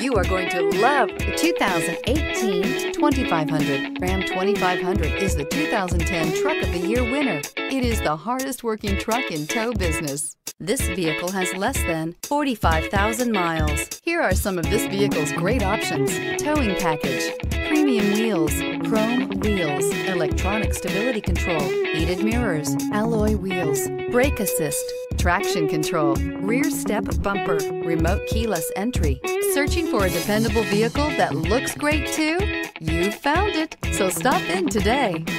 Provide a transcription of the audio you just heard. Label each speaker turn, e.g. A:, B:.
A: You are going to love the 2018 2500. Ram 2500 is the 2010 Truck of the Year winner. It is the hardest working truck in tow business. This vehicle has less than 45,000 miles. Here are some of this vehicle's great options: towing package, premium wheels, chrome wheels, electronic stability control, heated mirrors, alloy wheels, brake assist, traction control, rear step bumper, remote keyless entry. Searching for a dependable vehicle that looks great too? You found it, so stop in today.